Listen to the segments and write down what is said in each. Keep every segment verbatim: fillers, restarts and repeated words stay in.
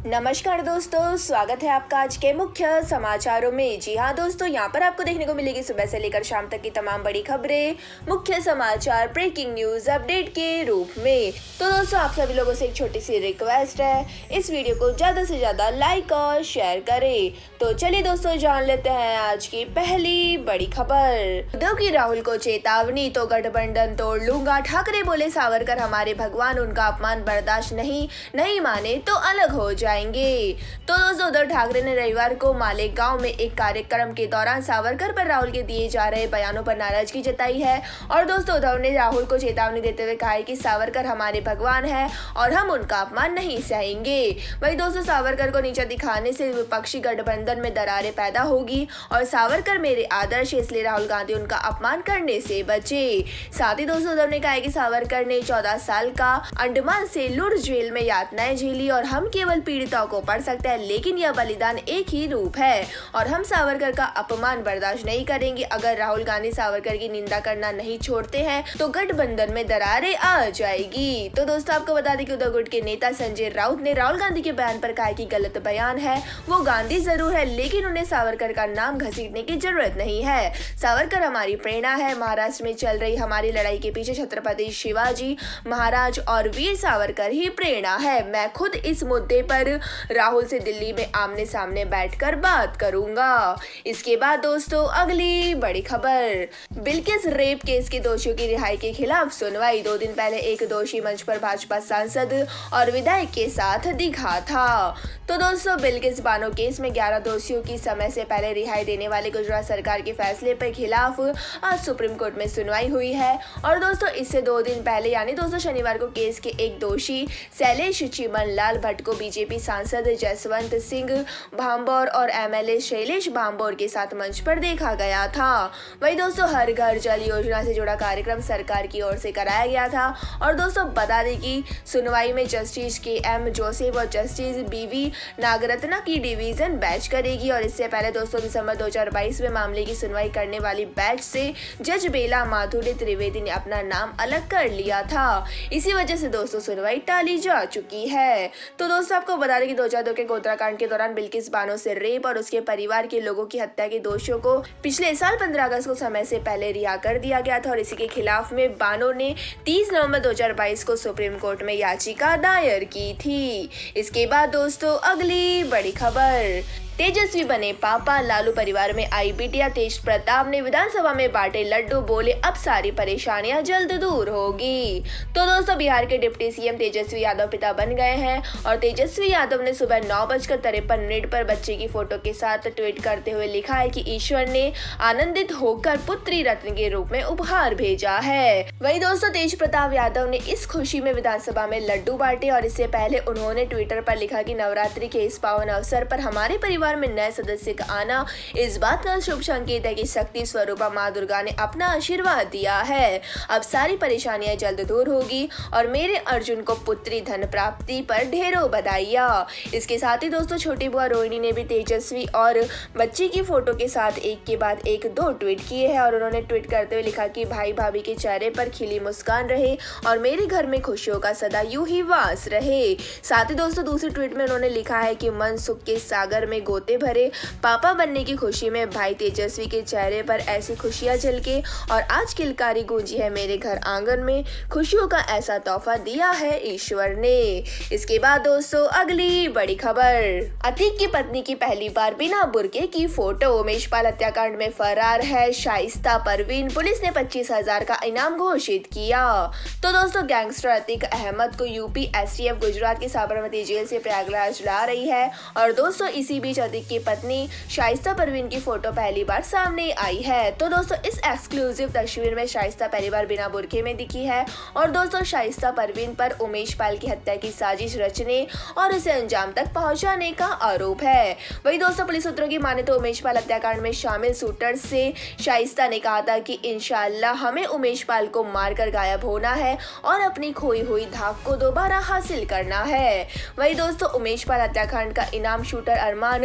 नमस्कार दोस्तों, स्वागत है आपका आज के मुख्य समाचारों में। जी हाँ दोस्तों, यहाँ पर आपको देखने को मिलेगी सुबह से लेकर शाम तक की तमाम बड़ी खबरें, मुख्य समाचार, ब्रेकिंग न्यूज अपडेट के रूप में। तो दोस्तों, आप सभी लोगों से एक छोटी सी रिक्वेस्ट है, इस वीडियो को ज्यादा से ज्यादा लाइक और शेयर करें। तो चलिए दोस्तों, जान लेते हैं आज की पहली बड़ी खबर। उद्धव की राहुल को चेतावनी, तो गठबंधन तोड़ लूंगा। ठाकरे बोले सावरकर हमारे भगवान, उनका अपमान बर्दाश्त नहीं नहीं माने तो अलग हो जाए जाएंगे। तो दोस्तों, उद्धव ठाकरे ने रविवार को मालेगांव में एक कार्यक्रम के दौरान सावरकर पर राहुल के दिए जा रहे बयानों पर नाराजगी जताई है। और दोस्तों, उद्धव ने राहुल को चेतावनी देते हुए कहा है कि सावरकर हमारे भगवान है और हम उनका अपमान नहीं सहेंगे। वहीं दोस्तों, सावरकर को नीचा दिखाने से विपक्षी गठबंधन में दरारें पैदा होगी और सावरकर मेरे आदर्श, इसलिए राहुल गांधी उनका अपमान करने से बचे। साथ ही दोस्तों, उद्धव ने कहा है कि सावरकर ने चौदह साल का अंडमान से लुढ़ जेल में यातनाएं झेली और हम केवल पीड़िताओं को पढ़ सकते हैं, लेकिन यह बलिदान एक ही रूप है और हम सावरकर का अपमान बर्दाश्त नहीं करेंगे। अगर राहुल गांधी सावरकर की निंदा करना नहीं छोड़ते हैं तो गठबंधन में दरारें आ जाएगी। तो दोस्तों, आपको बता दें कि उद्धव गुट के नेता संजय राउत ने राहुल गांधी के बयान पर कहा कि गलत बयान है, वो गांधी जरूर है लेकिन उन्हें सावरकर का नाम घसीटने की जरूरत नहीं है। सावरकर हमारी प्रेरणा है। महाराष्ट्र में चल रही हमारी लड़ाई के पीछे छत्रपति शिवाजी महाराज और वीर सावरकर ही प्रेरणा है। मैं खुद इस मुद्दे पर राहुल से दिल्ली में आमने सामने बैठकर बात करूंगा। इसके बाद दोस्तों, अगली बड़ी खबर, बिल्किस रेप केस के दोषियों की रिहाई के खिलाफ सुनवाई। दो दिन पहले एक दोषी मंच पर भाजपा सांसद और विधायक के साथ दिखा था। तो दोस्तों, बिल्किस बानो केस में ग्यारह दोषियों की समय से पहले रिहाई देने वाले गुजरात सरकार के फैसले पर खिलाफ आज सुप्रीम कोर्ट में सुनवाई हुई है। और दोस्तों, इससे दो दिन पहले यानी दोस्तों शनिवार को केस के एक दोषी शैलेश चिमनलाल भट्ट को बीजेपी सांसद जसवंत सिंह भांबौर और एमएलए शैलेश भांबौर के साथ मंच पर देखा गया था। वहीं दोस्तों, हर घर जल योजना से जुड़ा कार्यक्रम सरकार की ओर से कराया गया था। और दोस्तों, बता दें कि सुनवाई में जस्टिस के एम जोसेफ और जस्टिस बीवी नागरत्ना की डिवीजन बेंच करेगी। और इससे पहले दोस्तों दिसंबर दो हज़ार बाईस में मामले की सुनवाई करने वाली बेंच से जज बेला माधुरी त्रिवेदी ने अपना नाम अलग कर लिया था। इसी वजह से दोस्तों सुनवाई टाली जा चुकी है। तो दोस्तों, आपको बता दें कि दो हज़ार दो के गोत्राकांड के दौरान बिल्किस बानो से रेप और उसके परिवार के लोगों की हत्या के दोषियों को पिछले साल पंद्रह अगस्त को समय से पहले रिहा कर दिया गया था। और इसी के खिलाफ में बानो ने तीस नवंबर दो हज़ार बाईस को सुप्रीम कोर्ट में याचिका दायर की थी। इसके बाद दोस्तों, अगली बड़ी खबर, तेजस्वी बने पापा, लालू परिवार में आई बिटिया। तेज प्रताप ने विधानसभा में बांटे लड्डू, बोले अब सारी परेशानियां जल्द दूर होगी। तो दोस्तों, बिहार के डिप्टी सीएम तेजस्वी यादव पिता बन गए हैं और तेजस्वी यादव ने सुबह नौ बजकर तिरपन मिनट पर बच्चे की फोटो के साथ ट्वीट करते हुए लिखा है कि ईश्वर ने आनंदित होकर पुत्री रत्न के रूप में उपहार भेजा है। वही दोस्तों, तेज प्रताप यादव ने इस खुशी में विधानसभा में लड्डू बांटे और इससे पहले उन्होंने ट्विटर पर लिखा कि नवरात्रि के इस पावन अवसर पर हमारे परिवार में नए सदस्य का आना इस बात का शुभ संकेत है कि शक्ति स्वरूपा माँ दुर्गा ने अपना आशीर्वाद दिया है। अब सारी परेशानियां जल्द दूर होगी और मेरे अर्जुन को पुत्री धन प्राप्ति पर ढेरों बधाइयां। इसके साथ ही दोस्तों, छोटी बुआ रोहिणी ने भी तेजस्वी और बच्ची की फोटो के साथ एक के बाद एक दो ट्वीट किए हैं। और उन्होंने ट्वीट करते हुए लिखा कि भाई भाभी के चेहरे पर खिली मुस्कान रहे और मेरे घर में खुशियों का सदा यूं ही वास रहे। साथ ही दोस्तों, दूसरी ट्वीट में उन्होंने लिखा है कि मन सुख के सागर में गोते भरे, पापा बनने की खुशी में भाई तेजस्वी के चेहरे पर ऐसी खुशियां झलके और आज किलकारी गूंजी है मेरे घर आंगन में, खुशियों का ऐसा तोहफा दिया है ईश्वर ने। इसके बाद दोस्तों, अगली बड़ी खबर, अतीक की पत्नी की पहली बार बिना बुर्के की फोटो। उमेश पाल हत्याकांड में फरार है शाइस्ता परवीन, पुलिस ने पच्चीस हजार का इनाम घोषित किया। तो दोस्तों, गैंगस्टर अतीक अहमद को यूपी एसटीएफ गुजरात की साबरमती जेल से प्रयागराज ला रही है। और दोस्तों, इसी बीच अतीक की पत्नी शाइस्ता परवीन की फोटो पहली बार सामने आई है। तो दोस्तों, इस एक्सक्लूसिव तस्वीर में शाइस्ता पहली बार बिना बुर्के में दिखी है। और दोस्तों, शाइस्ता परवीन पर उमेश पाल की हत्या की साजिश रचने और उसे अंजाम तक पहुंचाने का आरोप है। वही दोस्तों, पुलिस सूत्रों की माने तो उमेश पाल हत्याकांड में शामिल शूटर से शाइस्ता ने कहा था कि इंशाअल्लाह हमें उमेश पाल को मारकर गायब होना है और अपनी खोई हुई धाक को दोबारा हासिल करना है। वही दोस्तों, उमेश पाल हत्याकांड का इनाम शूटर अरमान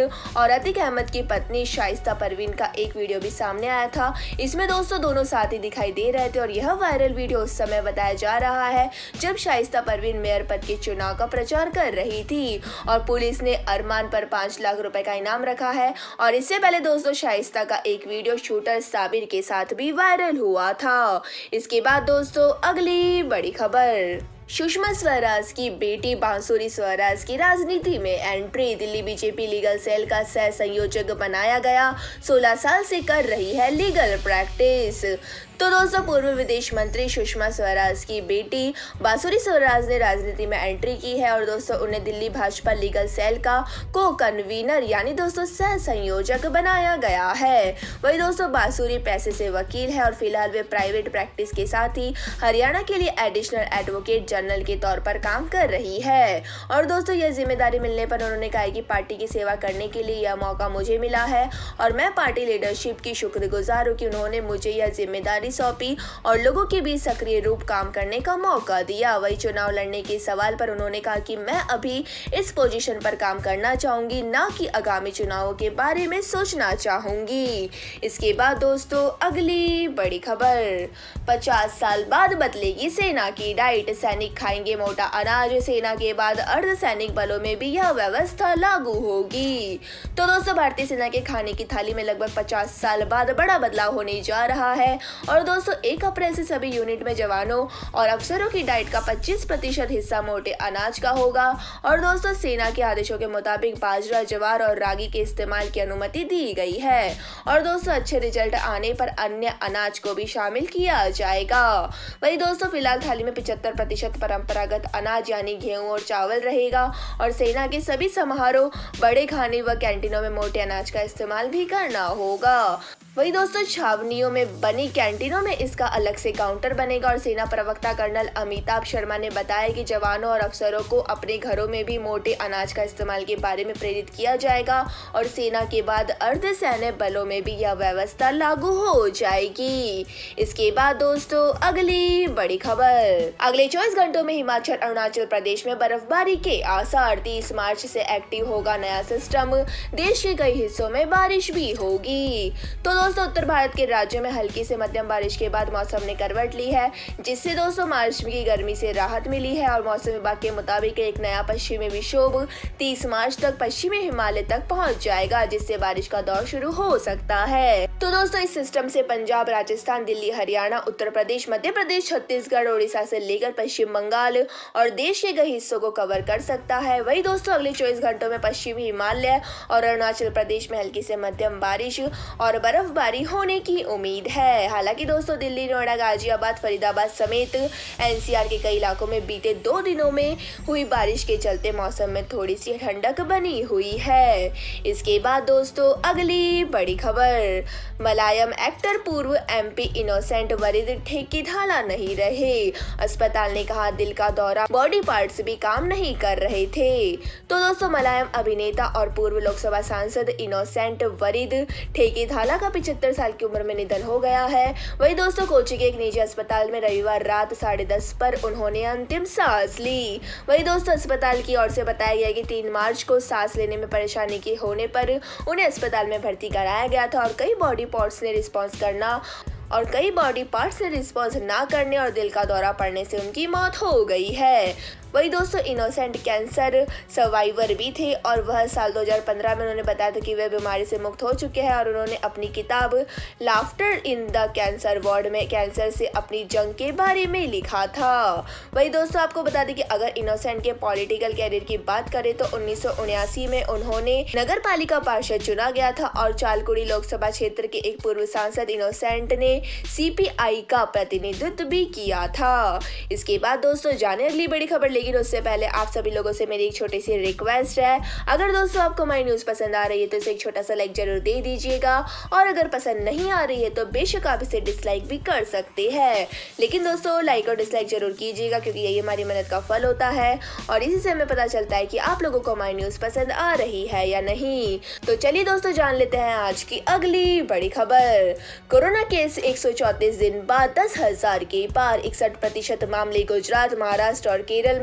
और अतीक अहमद की पत्नी शाइस्ता परवीन का एक वीडियो भी सामने आया था। इसमें दोस्तों दोनों साथ ही दिखाई दे रहे थे और यह वायरल वीडियो उस समय बताया जा रहा है जब शाइस्ता परवीन मेयर पद के चुनाव का प्रचार कर रही थी और पुलिस ने अरमान पर पाँच लाख रुपए का इनाम रखा है। और इससे पहले दोस्तों शाइस्ता का एक वीडियो शूटर साबिर के साथ भी वायरल हुआ था। इसके बाद दोस्तों अगली बड़ी खबर, सुषमा स्वराज की बेटी बांसुरी स्वराज की राजनीति में entry. Delhi BJP legal cell का सह संयोजक बनाया गया, सोलह साल से कर रही है लीगल प्रैक्टिस। तो दोस्तों पूर्व विदेश मंत्री सुषमा स्वराज की बेटी बांसुरी स्वराज ने राजनीति में एंट्री की है और दोस्तों उन्हें दिल्ली भाजपा लीगल सेल का को कन्वीनर यानी दोस्तों सह संयोजक बनाया गया है। वही दोस्तों बांसुरी पैसे से वकील है और फिलहाल वे प्राइवेट प्रैक्टिस के साथ ही हरियाणा के लिए एडिशनल एडवोकेट जनरल के तौर पर काम कर रही है। और दोस्तों यह जिम्मेदारी मिलने पर उन्होंने कहा कि पार्टी की सेवा करने के लिए यह मौका मुझे मिला है और मैं पार्टी लीडरशिप की शुक्रगुजार हूँ कि उन्होंने मुझे यह जिम्मेदारी सौंपी और लोगों के बीच सक्रिय रूप काम करने का मौका दिया। वही चुनाव लड़ने के सवाल पर उन्होंने कहा कि मैं अभी इस पोजीशन पर काम करना चाहूंगी, ना कि आगामी चुनावों के बारे में सोचना चाहूंगी। इसके बाद दोस्तों अगली बड़ी खबर, पचास साल बाद बदलेगी सेना की डाइट, सैनिक खाएंगे मोटा अनाज। सेना के बाद अर्धसैनिक बलों में भी यह व्यवस्था लागू होगी। तो दोस्तों भारतीय सेना के खाने की थाली में लगभग पचास साल बाद बड़ा बदलाव होने जा रहा है और दोस्तों एक अप्रैल से सभी यूनिट में जवानों और अफसरों की डाइट का पच्चीस प्रतिशत हिस्सा मोटे अनाज का होगा। और दोस्तों सेना के आदेशों के मुताबिक बाजरा, ज्वार और रागी के इस्तेमाल की अनुमति दी गई है और दोस्तों अच्छे रिजल्ट आने पर अन्य अनाज को भी शामिल किया जाएगा। वही दोस्तों फिलहाल थाली में पिछहत्तर प्रतिशत परंपरागत अनाज यानी गेहूं और चावल रहेगा और सेना के सभी समारोह, बड़े खाने व कैंटीनों में मोटे अनाज का इस्तेमाल भी करना होगा। वही दोस्तों छावनियों में बनी कैंटीनों में इसका अलग से काउंटर बनेगा और सेना प्रवक्ता कर्नल अमिताभ शर्मा ने बताया कि जवानों और अफसरों को अपने घरों में भी मोटे अनाज का इस्तेमाल के बारे में प्रेरित किया जाएगा और सेना के बाद अर्धसैन्य बलों में भी यह व्यवस्था लागू हो जाएगी। इसके बाद दोस्तों अगली बड़ी खबर, अगले चौबीस घंटों में हिमाचल अरुणाचल प्रदेश में बर्फबारी के आसार। तीस मार्च से एक्टिव होगा नया सिस्टम, देश के कई हिस्सों में बारिश भी होगी। तो दोस्तों उत्तर भारत के राज्यों में हल्की से मध्यम बारिश के बाद मौसम ने करवट ली है, जिससे दोस्तों मार्च की गर्मी से राहत मिली है और मौसम विभाग के मुताबिक एक नया पश्चिमी विक्षोभ तीस मार्च तक पश्चिमी हिमालय तक पहुंच जाएगा, जिससे बारिश का दौर शुरू हो सकता है। तो दोस्तों इस सिस्टम से पंजाब, राजस्थान, दिल्ली, हरियाणा, उत्तर प्रदेश, मध्य प्रदेश, छत्तीसगढ़, उड़ीसा से लेकर पश्चिम बंगाल और देश के कई हिस्सों को कवर कर सकता है। वही दोस्तों अगले चौबीस घंटों में पश्चिमी हिमालय और अरुणाचल प्रदेश में हल्की से मध्यम बारिश और बर्फ बारी होने की उम्मीद है। हालांकि दोस्तों दिल्ली, नोएडा, गाजियाबाद, फरीदाबाद समेत एनसीआर के कई इलाकों में बीते दो दिनों में हुई बारिश के चलते मौसम में थोड़ी सी ठंडक बनी हुई है। इसके बाद दोस्तों अगली बड़ी खबर, मलयालम एक्टर पूर्व एमपी इनोसेंट वरीद ठेकी ढाला नहीं रहे। अस्पताल ने कहा दिल का दौरा, बॉडी पार्ट्स भी काम नहीं कर रहे थे। तो दोस्तों मलयालम अभिनेता और पूर्व लोकसभा सांसद इनोसेंट वरीद ठेकी ढाला का पिछहत्तर साल की उम्र में निधन हो गया है। वही दोस्तों कोची के एक निजी अस्पताल में रविवार रात साढ़े दस पर उन्होंने अंतिम सांस ली। वही दोस्तों अस्पताल की ओर से बताया गया कि तीन मार्च को सांस लेने में परेशानी के होने पर उन्हें अस्पताल में भर्ती कराया गया था और कई बॉडी पार्ट्स ने रिस्पॉन्स करना और कई बॉडी पार्ट्स ने रिस्पॉन्स ना करने और दिल का दौरा पड़ने से उनकी मौत हो गई है। वही दोस्तों इनोसेंट कैंसर सर्वाइवर भी थे और वह साल दो हज़ार पंद्रह में उन्होंने बताया था कि वे बीमारी से मुक्त हो चुके हैं और उन्होंने अपनी किताब laughter in the cancer ward में कैंसर से अपनी जंग के बारे में लिखा था। वही दोस्तों आपको बता दें कि अगर इनोसेंट के पॉलिटिकल कैरियर की बात करें तो उन्नीस सौ उन्यासी में उन्होंने नगर पालिका पार्षद चुना गया था और चालकुड़ी लोकसभा क्षेत्र के एक पूर्व सांसद इनोसेंट ने सीपीआई का प्रतिनिधित्व भी किया था। इसके बाद दोस्तों जाने अगली बड़ी खबर, लेकिन उससे पहले आप सभी लोगों से मेरी एक छोटी सी रिक्वेस्ट है, अगर दोस्तों आपको हमारी न्यूज पसंद आ रही है तो इसे एक छोटा सा लाइक जरूर दे दीजिएगा और अगर पसंद नहीं आ रही है तो बेशक आप इसे डिसलाइक भी कर सकते हैं, लेकिन दोस्तों लाइक और डिसलाइक जरूर कीजिएगा क्योंकि यही हमारी मेहनत का फल होता है और इसी से हमें पता चलता है कि आप लोगों को हमारी न्यूज पसंद आ रही है या नहीं। तो चलिए दोस्तों जान लेते हैं आज की अगली बड़ी खबर। कोरोना केस एक सौ चौंतीस दिन बाद दस हजार के पार, इकसठ प्रतिशत मामले गुजरात, महाराष्ट्र और केरल में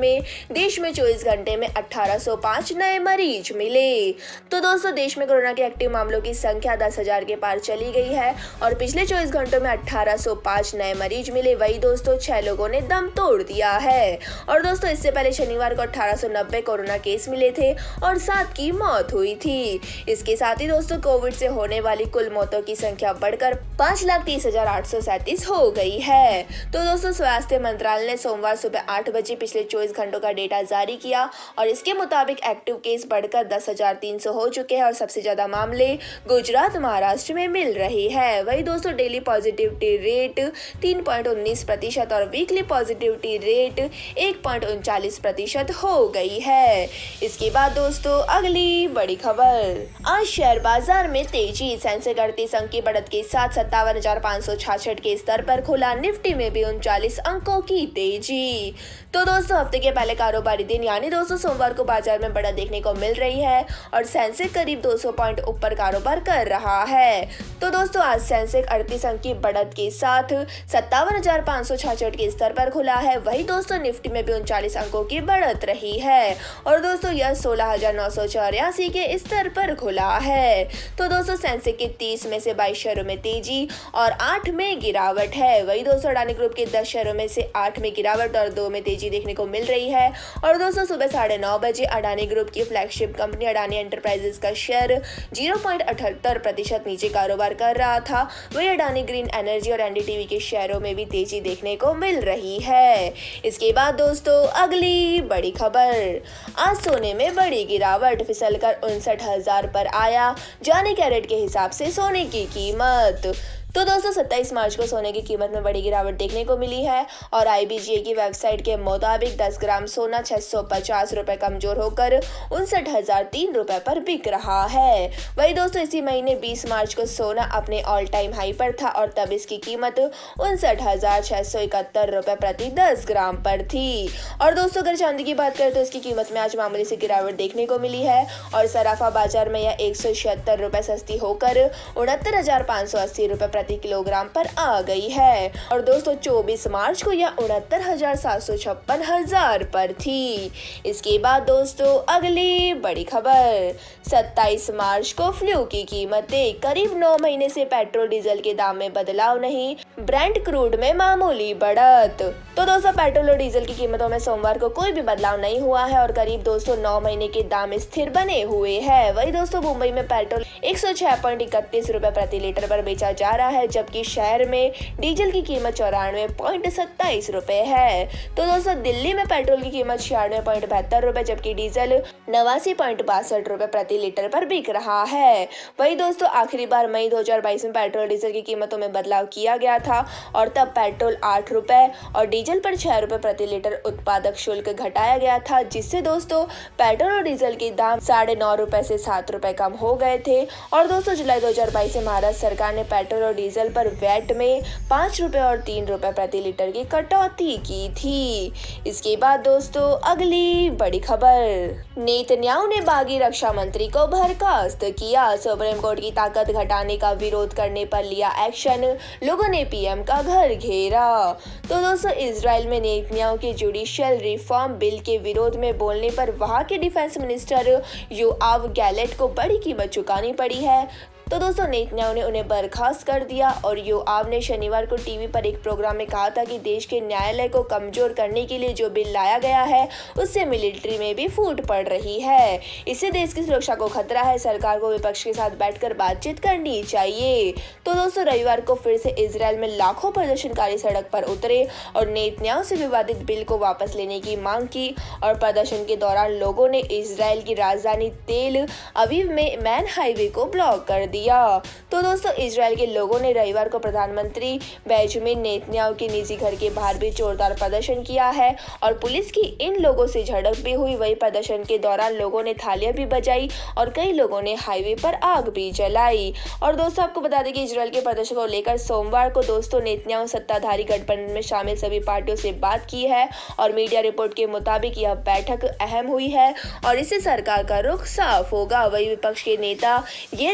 में देश में चौबीस घंटे में अठारह सौ पाँच नए मरीज मिले। तो दोस्तों देश में कोरोना के एक्टिव मामलों की संख्या दस हजार के पार चली गई है और पिछले चौबीस घंटों में अठारह सौ पाँच नए मरीज मिले। वही दोस्तों छह लोगों ने दम तोड़ दिया है। और दोस्तों इससे पहले शनिवार को अठारह सौ नब्बे कोरोना केस मिले थे और सात की मौत हुई थी। इसके साथ ही दोस्तों कोविड से होने वाली कुल मौतों की संख्या बढ़कर पाँच लाख तीस हजार आठ सौ सैंतीस हो गई है। तो दोस्तों स्वास्थ्य मंत्रालय ने सोमवार सुबह आठ बजे पिछले चौबीस घंटों का डेटा जारी किया और इसके मुताबिक एक्टिव केस बढ़कर दस हजार तीन सौ हो चुके हैं और सबसे ज्यादा मामले गुजरात महाराष्ट्र में मिल रही है। वही दोस्तों डेली पॉजिटिविटी रेट तीन पॉइंट उन्नीस प्रतिशत और वीकली पॉजिटिविटी रेट एक पॉइंट उनचालीस प्रतिशत हो गई है। इसके बाद दोस्तों अगली बड़ी खबर, आज शेयर बाजार में तेजी, सेंसेक्स अड़तीस अंक की बढ़त के साथ सत्तावन हजार पाँच सौ छाछठ के स्तर पर खुला। निफ्टी में भी उनचालीस अंकों की तेजी। तो दोस्तों हफ्ते के पहले कारोबारी दिन यानी दोस्तों सोमवार को बाजार में बढ़त देखने को मिल रही है और सेंसेक्स करीब दो सौ पॉइंट ऊपर कारोबार कर रहा है। तो दोस्तों आज सेंसेक्स अड़तीस अंक की बढ़त के साथ सत्तावन हजार पाँच सौ छाछठ के स्तर पर खुला है। वही दोस्तों निफ्टी में भी उनचालीस अंकों की बढ़त रही है और दोस्तों यह सोलह हजार नौ सौ चौरासी के स्तर पर खुला है। तो दोस्तों सेंसेक्स के तीस में से बाईस शेयरों में तेजी और आठ में गिरावट है। वही दोस्तों अडानी ग्रुप के दस शेयरों में से आठ में गिरावट और दो में तेजी देखने को मिल रही है। और दोस्तों सुबह साढ़े नौ बजे अडानी ग्रुप की फ्लैगशिप कंपनी अडानी एंटरप्राइजेस का शेयर जीरो पॉइंट अठहत्तर प्रतिशत नीचे कारोबार कर रहा था। वही अडानी ग्रीन एनर्जी और एनडीटीवी के शेयरों में भी तेजी देखने को मिल रही है। इसके बाद दोस्तों अगली बड़ी खबर, आज सोने में बड़ी गिरावट, फिसलकर उनसठ हजार पर आया जाने कैरेट के हिसाब से सोने की कीमत। तो दोस्तों सत्ताईस मार्च को सोने की कीमत में बड़ी गिरावट देखने को मिली है और आईबीजीए की वेबसाइट के मुताबिक दस ग्राम सोना छह सौ पचास रुपए कमजोर होकर उनसठ हजार तीन रुपए पर बिक रहा है। वही दोस्तों इसी महीने बीस मार्च को सोना अपने ऑल टाइम हाई पर था और तब इसकी कीमत उनसठ हजार छह सौ इकहत्तर रुपए प्रति दस ग्राम पर थी। और दोस्तों अगर चांदी की बात करें तो इसकी कीमत में आज मामूली सी गिरावट देखने को मिली है और सराफा बाजार में यह एक सौ छिहत्तर रुपए सस्ती होकर उनहत्तर हजार पाँच सौ अस्सी रुपए प्रति किलोग्राम पर आ गई है। और दोस्तों चौबीस मार्च को यह उनहत्तर हजार सात सौ छप्पन हजार पर थी। इसके बाद दोस्तों अगली बड़ी खबर, सत्ताईस मार्च को फ्लू की कीमतें, करीब नौ महीने से पेट्रोल डीजल के दाम में बदलाव नहीं, ब्रेंट क्रूड में मामूली बढ़त। तो दोस्तों पेट्रोल और डीजल की कीमतों में सोमवार को कोई भी बदलाव नहीं हुआ है और करीब दोस्तों नौ महीने के दाम स्थिर बने हुए हैं। वही दोस्तों मुंबई में पेट्रोल एक सौ छह पॉइंट इकतीस रुपए प्रति लीटर पर बेचा जा रहा है जबकि शहर में डीजल की कीमत चौरानवे पॉइंट सत्ताईस रुपए है। तो दोस्तों दिल्ली में पेट्रोल की कीमत छियानवे पॉइंट बहत्तर रुपए जबकि डीजल नवासी पॉइंट बासठ रुपए प्रति लीटर पर बिक रहा है। वही दोस्तों आखिरी बार मई दो हजार बाईस में पेट्रोल डीजल की कीमतों में बदलाव किया गया था और तब पेट्रोल आठ रुपए और डीजल पर छह रुपए प्रति लीटर उत्पादक शुल्क घटाया गया था, जिससे दोस्तों पेट्रोल और डीजल के दाम साढ़े नौ रुपए से सात रुपए कम हो गए थे। और दोस्तों जुलाई दो हजार बाईस में महाराष्ट्र सरकार ने पेट्रोल और डीजल पर वैट में पाँच रुपए और तीन रुपए प्रति लीटर की कटौती की थी। इसके बाद दोस्तों अगली बड़ी खबर, नेतन्याहू ने बागी रक्षा मंत्री को बर्खास्त किया, सुप्रीम कोर्ट की ताकत घटाने का विरोध करने पर लिया एक्शन, लोगों ने पीएम का घर घेरा। तो दोस्तों इजराइल में नेतन्याहू के जुडिशियल रिफॉर्म बिल के विरोध में बोलने पर वहां के डिफेंस मिनिस्टर योआव गैलेंट को बड़ी कीमत चुकानी पड़ी है। तो दोस्तों नेतन्याहू ने उन्हें बर्खास्त कर दिया और योआव ने शनिवार को टीवी पर एक प्रोग्राम में कहा था कि देश के न्यायालय को कमजोर करने के लिए जो बिल लाया गया है उससे मिलिट्री में भी फूट पड़ रही है, इससे देश की सुरक्षा को खतरा है, सरकार को विपक्ष के साथ बैठकर बातचीत करनी चाहिए। तो दोस्तों रविवार को फिर से इजराइल में लाखों प्रदर्शनकारी सड़क पर उतरे और नेतन्याहू से विवादित बिल को वापस लेने की मांग की और प्रदर्शन के दौरान लोगों ने इजराइल की राजधानी तेल अवीव में मैन हाईवे को ब्लॉक कर दिया। तो दोस्तों इजराइल के लोगों ने रविवार को प्रधानमंत्री बेंजामिन नेतन्याहू के निजी घर के बाहर भी जोरदार प्रदर्शन किया है और पुलिस की इन लोगों से झड़प भी हुई। वही प्रदर्शन के दौरान लोगों ने थालियां भी बजाई और कई लोगों ने हाईवे पर आग भी जलाई। और दोस्तों आपको बता दें कि इजराइल के प्रदर्शन को लेकर सोमवार को दोस्तों नेतन्याहू सत्ताधारी गठबंधन में शामिल सभी पार्टियों से बात की है और मीडिया रिपोर्ट के मुताबिक यह बैठक अहम हुई है और इससे सरकार का रुख साफ होगा। वही विपक्ष के नेता याइर लैपिड ने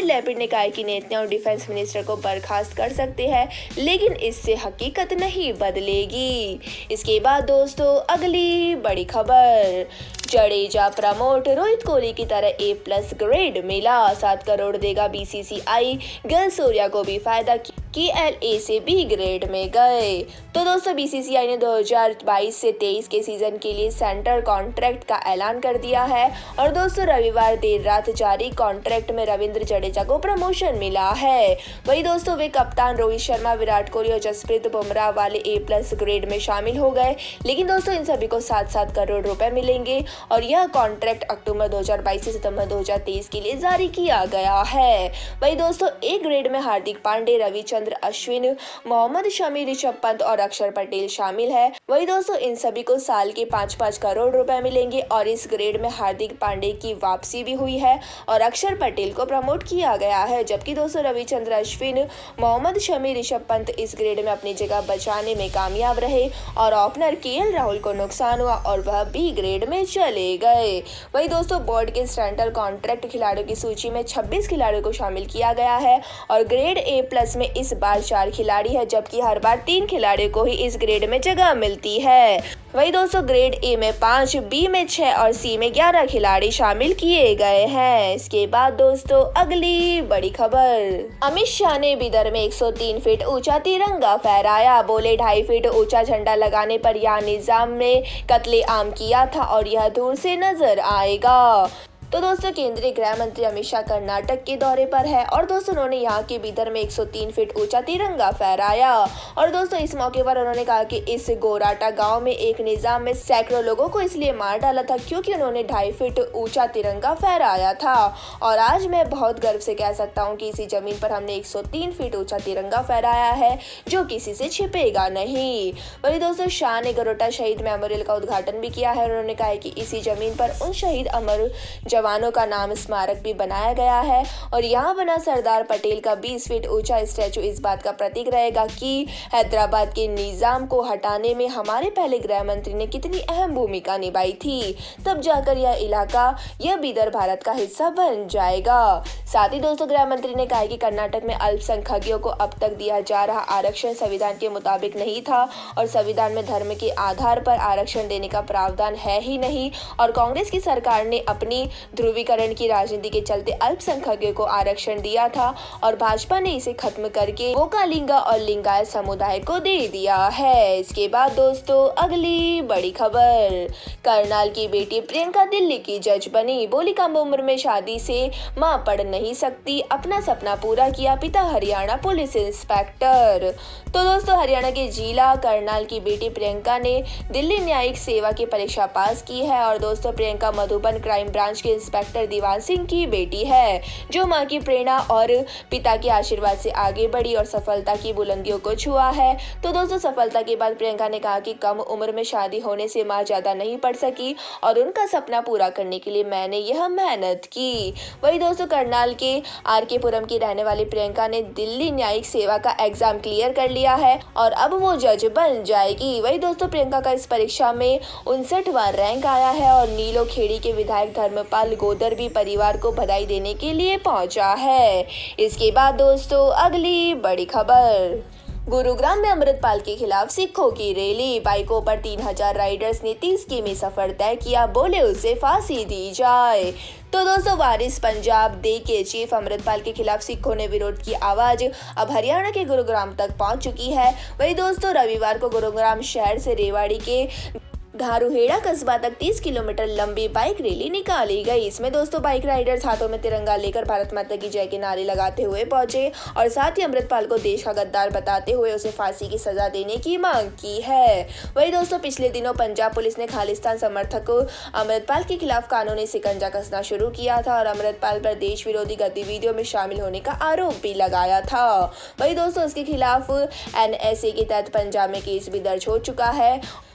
कहा है कि नेतन्याहू डिफेंस मिनिस्टर को बर्खास्त कर सकते हैं, लेकिन इससे हकीकत नहीं बदलेगी। इसके बाद दोस्तों अगली बड़ी खबर, जडेजा प्रमोट, रोहित कोहली की तरह ए प्लस ग्रेड मिला, सात करोड़ देगा बीसीसीआई, गिल सूर्या को भी फायदा की एल ए से बी ग्रेड में गए। तो दोस्तों बीसीसीआई ने दो हज़ार बाईस से तेईस के सीजन के लिए सेंट्रल कॉन्ट्रैक्ट का ऐलान कर दिया है और दोस्तों रविवार देर रात जारी कॉन्ट्रैक्ट में रविंद्र जडेजा को प्रमोशन मिला है। वही दोस्तों वे कप्तान रोहित शर्मा, विराट कोहली और जसप्रीत बुमराह वाले ए प्लस ग्रेड में शामिल हो गए, लेकिन दोस्तों इन सभी को सात सात करोड़ रुपए मिलेंगे और यह कॉन्ट्रैक्ट अक्टूबर दो हज़ार बाईस से सितंबर दो हज़ार तेईस के लिए जारी किया गया है। वही दोस्तों ए ग्रेड में हार्दिक पांड्या, रविचंद्रन अश्विन, मोहम्मद शमी, ऋषभ पंत और अक्षर पटेल शामिल है। वही दोस्तों इन सभी को साल के पाँच पाँच करोड़ रुपए मिलेंगे और इस ग्रेड में हार्दिक पांड्या की वापसी भी हुई है और अक्षर पटेल को प्रमोट किया गया है, जबकि दोस्तों रविचंद्रन अश्विन, मोहम्मद शमी, ऋषभ पंत इस ग्रेड में अपनी जगह बचाने में कामयाब रहे और ओपनर के एल राहुल को नुकसान हुआ और वह बी ग्रेड में चले गए। वही दोस्तों बोर्ड के सेंट्रल कॉन्ट्रैक्ट खिलाड़ियों की सूची में छब्बीस खिलाड़ियों को शामिल किया गया है और ग्रेड ए प्लस में इस बार चार खिलाड़ी है, जबकि हर बार तीन खिलाड़ियों को ही इस ग्रेड में जगह मिलती है। वही दोस्तों ग्रेड ए में पाँच, बी में छह और सी में ग्यारह खिलाड़ी शामिल किए गए हैं। इसके बाद दोस्तों अगली बड़ी खबर, अमित शाह ने बिदर में एक सौ तीन फीट ऊंचा तिरंगा फहराया, बोले ढाई फीट ऊंचा झंडा लगाने पर यह निजाम ने कत्लेआम किया था और यह दूर से नजर आएगा। तो दोस्तों केंद्रीय गृह मंत्री अमित शाह कर्नाटक के दौरे पर है और दोस्तों उन्होंने यहाँ के बिदर में एक सौ तीन फीट ऊंचा तिरंगा फहराया और दोस्तों इस मौके पर उन्होंने कहा कि इस गोराटा गांव में एक निजाम में सैकड़ों लोगों को इसलिए मार डाला था क्योंकि उन्होंने ढाई फीट ऊंचा तिरंगा फहराया था और आज मैं बहुत गर्व से कह सकता हूँ कि इसी जमीन पर हमने एक सौ तीन फीट ऊंचा तिरंगा फहराया है जो किसी से छिपेगा नहीं। वही दोस्तों शाह ने गोराटा शहीद मेमोरियल का उद्घाटन भी किया है और उन्होंने कहा है कि इसी जमीन पर उन शहीद अमर जवानों का नाम स्मारक भी बनाया गया है और यहाँ बना सरदार पटेल का बीस फीट ऊंचा स्टैचू इस बात का प्रतीक रहेगा कि हैदराबाद के निजाम को हटाने में हमारे पहले गृह मंत्री ने कितनी अहम भूमिका निभाई थी, तब जाकर यह इलाका, यह बिदर भारत का हिस्सा बन जाएगा। साथ ही दोस्तों गृह मंत्री ने कहा कि कर्नाटक में अल्पसंख्यकों को अब तक दिया जा रहा आरक्षण संविधान के मुताबिक नहीं था और संविधान में धर्म के आधार पर आरक्षण देने का प्रावधान है ही नहीं और कांग्रेस की सरकार ने अपनी ध्रुवीकरण की राजनीति के चलते अल्पसंख्यकों को आरक्षण दिया था और भाजपा ने इसे खत्म करके वोकालिंगा और लिंगायत समुदाय को दे दिया है। इसके बाद दोस्तों अगली बड़ी खबर, करनाल की बेटी प्रियंका दिल्ली की जज बनी, बोली कम उम्र में शादी से मां पढ़ नहीं सकती, अपना सपना पूरा किया पिता हरियाणा पुलिस इंस्पेक्टर। तो दोस्तों हरियाणा के जिला करनाल की बेटी प्रियंका ने दिल्ली न्यायिक सेवा की परीक्षा पास की है और दोस्तों प्रियंका मधुबन क्राइम ब्रांच के इंस्पेक्टर दीवान सिंह की बेटी है जो मां की प्रेरणा और पिता के आशीर्वाद से आगे बढ़ी और सफलता की बुलंदियों को छुआ है। तो दोस्तों सफलता के बाद प्रियंका ने कहा कि कम उम्र में शादी होने से मां ज्यादा नहीं पढ़ सकी और उनका सपना पूरा करने के लिए मैंने यह मेहनत की। वही दोस्तों करनाल के आर के पुरम की रहने वाली प्रियंका ने दिल्ली न्यायिक सेवा का एग्जाम क्लियर कर लिया है और अब वो जज बन जाएगी। वही दोस्तों प्रियंका का इस परीक्षा में उनसठवां रैंक आया है और नीलो खेड़ी के विधायक धर्मपाल गोदर भी परिवार को बधाई देने के लिए पहुंचा है। इसके बाद दोस्तों अगली बड़ी खबर, गुरुग्राम में अमृतपाल के खिलाफ सिखों की रैली, बाइकों पर तीन हजार राइडर्स ने तीस किमी सफर तय किया, बोले उसे फांसी दी जाए। तो दोस्तों वारिस पंजाब डे के चीफ अमृतपाल के खिलाफ सिखों ने विरोध की आवाज अब हरियाणा के गुरुग्राम तक पहुंच चुकी है। वही दोस्तों रविवार को गुरुग्राम शहर से रेवाड़ी के धारूहेड़ा कस्बा तक तीस किलोमीटर लंबी बाइक रैली निकाली गई। इसमें दोस्तों बाइक राइडर्स हाथों में तिरंगा लेकर भारत माता की जय के नारे लगाते हुए पहुंचे और साथ ही अमृतपाल को देश का गद्दार बताते हुए उसे फांसी की सजा देने की मांग की है। वही दोस्तों पिछले दिनों पंजाब पुलिस ने खालिस्तान समर्थकों अमृतपाल के खिलाफ कानूनी शिकंजा कसना शुरू किया था और अमृतपाल पर देश विरोधी गतिविधियों में शामिल होने का आरोप भी लगाया था। वही दोस्तों उसके खिलाफ एन एस ए के तहत पंजाब में केस भी दर्ज हो चुका है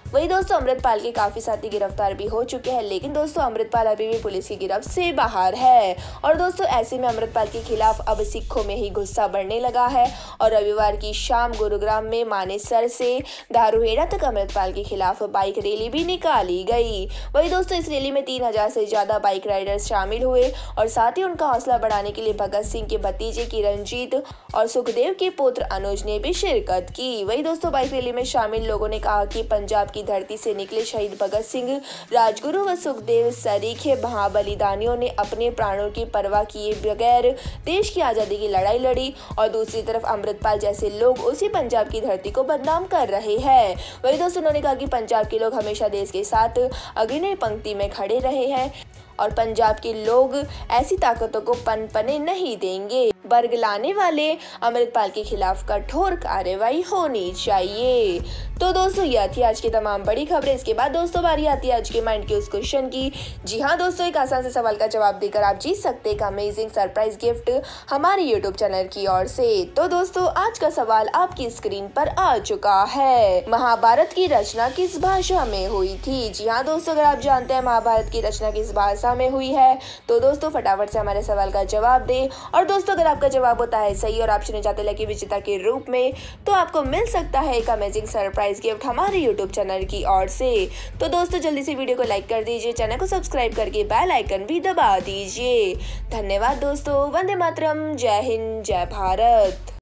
वही दोस्तों अमृतपाल के काफी साथी गिरफ्तार भी हो चुके हैं, लेकिन दोस्तों अमृतपाल अभी भी पुलिस की गिरफ्त से बाहर है। और दोस्तों ऐसे में अमृतपाल के खिलाफ अब सिखों में ही गुस्सा बढ़ने लगा है और रविवार की शाम गुरुग्राम में मानेसर से दारूहेड़ा तक अमृतपाल के खिलाफ बाइक रैली भी निकाली गई। वही दोस्तों इस रैली में तीन हजार से ज्यादा बाइक राइडर्स शामिल हुए और साथ ही उनका हौसला बढ़ाने के लिए भगत सिंह के भतीजे किरणजीत और सुखदेव के पुत्र अनुज ने भी शिरकत की। वही दोस्तों बाइक रैली में शामिल लोगों ने कहा कि पंजाब की धरती से निकले शहीद भगत सिंह, राजगुरु व सुखदेव सरीखे महाबलिदानियों ने अपने प्राणों की परवाह किए बगैर देश की आजादी की लड़ाई लड़ी और दूसरी तरफ अमृतपाल जैसे लोग उसी पंजाब की धरती को बदनाम कर रहे हैं। वही दोस्तों उन्होंने कहा कि पंजाब के लोग हमेशा देश के साथ अग्रणी पंक्ति में खड़े रहे हैं और पंजाब के लोग ऐसी ताकतों को पनपने नहीं देंगे। बरगलाने वाले अमृतपाल के खिलाफ कठोर कार्रवाई होनी चाहिए। तो दोस्तों यह थी आज की तमाम बड़ी खबरें। इसके बाद दोस्तों बारी आती है आज के माइंड के उस क्वेश्चन की। जी हाँ दोस्तों, एक आसान से सवाल का जवाब देकर आप जीत सकते हैं एक अमेजिंग सरप्राइज गिफ्ट हमारे यूट्यूब चैनल की ओर से। तो दोस्तों आज का सवाल आपकी स्क्रीन पर आ चुका है। महाभारत की रचना किस भाषा में हुई थी? जी हाँ दोस्तों, अगर आप जानते हैं महाभारत की रचना किस भाषा में हुई है तो दोस्तों फटाफट से हमारे सवाल का जवाब दें। और दोस्तों अगर आपका जवाब होता है सही और आप चुने जाते लकी विजेता के रूप में तो आपको मिल सकता है एक अमेजिंग सरप्राइज गिफ्ट हमारे यूट्यूब चैनल की ओर से। तो दोस्तों जल्दी से वीडियो को लाइक कर दीजिए, चैनल को सब्सक्राइब करके बेल आइकन भी दबा दीजिए। धन्यवाद दोस्तों। वंदे मातरम। जय हिंद, जय भारत।